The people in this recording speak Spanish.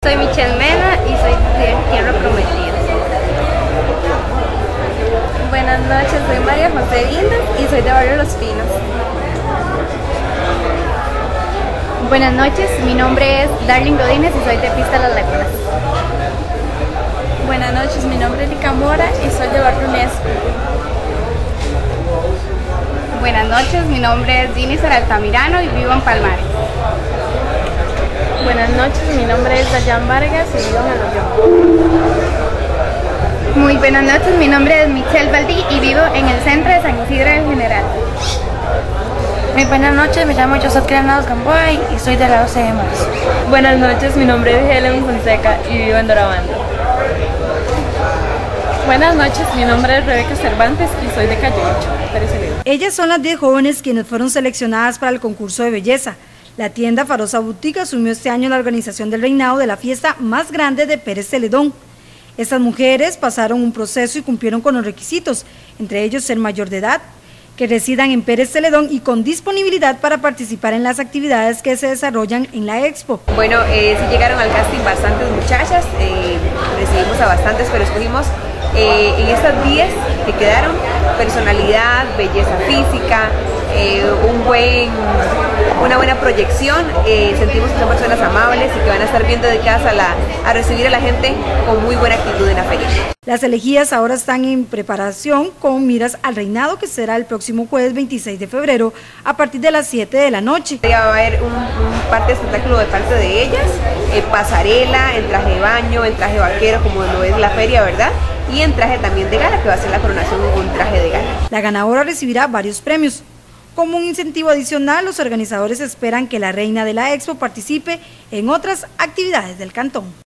Soy Michelle Mena y soy de Tierra Prometida. Buenas noches, soy María José Guindas y soy de Barrio Los Pinos. Buenas noches, mi nombre es Darlene Godínez y soy de Pista Las Lagunas. Buenas noches, mi nombre es Lica Mora y soy de Barrio Unesco. Buenas noches, mi nombre es Dini Altamirano y vivo en Palmares. Buenas noches, mi nombre es Dayan Vargas y vivo en Aloyón. Muy buenas noches, mi nombre es Michelle Baldí y vivo en el centro de San Isidro del General. Muy buenas noches, me llamo José Granados Gamboa y soy de la 12 de marzo. Buenas noches, mi nombre es Helen Fonseca y vivo en Dorabando. Buenas noches, mi nombre es Rebeca Cervantes y soy de Calle 8, Pérez Celedón. Ellas son las 10 jóvenes quienes fueron seleccionadas para el concurso de belleza. La tienda Farosa Boutique asumió este año la organización del reinado de la fiesta más grande de Pérez Celedón. Estas mujeres pasaron un proceso y cumplieron con los requisitos, entre ellos ser mayor de edad, que residan en Pérez Celedón y con disponibilidad para participar en las actividades que se desarrollan en la expo. Bueno, sí llegaron al casting bastantes muchachas, recibimos a bastantes, pero escogimos en estas 10 que quedaron personalidad, belleza física, una buena proyección, sentimos que son personas amables y que van a estar bien dedicadas a recibir a la gente con muy buena actitud en la feria. Las elegidas ahora están en preparación con miras al reinado, que será el próximo jueves 26 de febrero a partir de las 7 de la noche. Va a haber un parte de espectáculo de parte de ellas, pasarela, en traje de baño, en traje vaquero como lo es la feria, ¿verdad? Y en traje también de gala, que va a ser la coronación con traje de gala. La ganadora recibirá varios premios. Como un incentivo adicional, los organizadores esperan que la reina de la expo participe en otras actividades del cantón.